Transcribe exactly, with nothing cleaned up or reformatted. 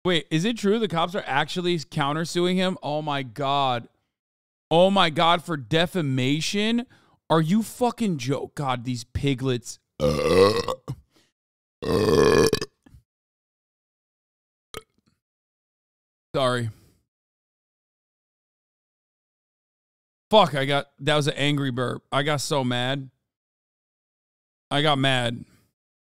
Wait, is it true the cops are actually countersuing him? Oh my God. Oh my God, for defamation? Are you fucking joke? God, these piglets. Uh, uh. Sorry. Fuck, I got, that was an angry burp. I got so mad. I got mad.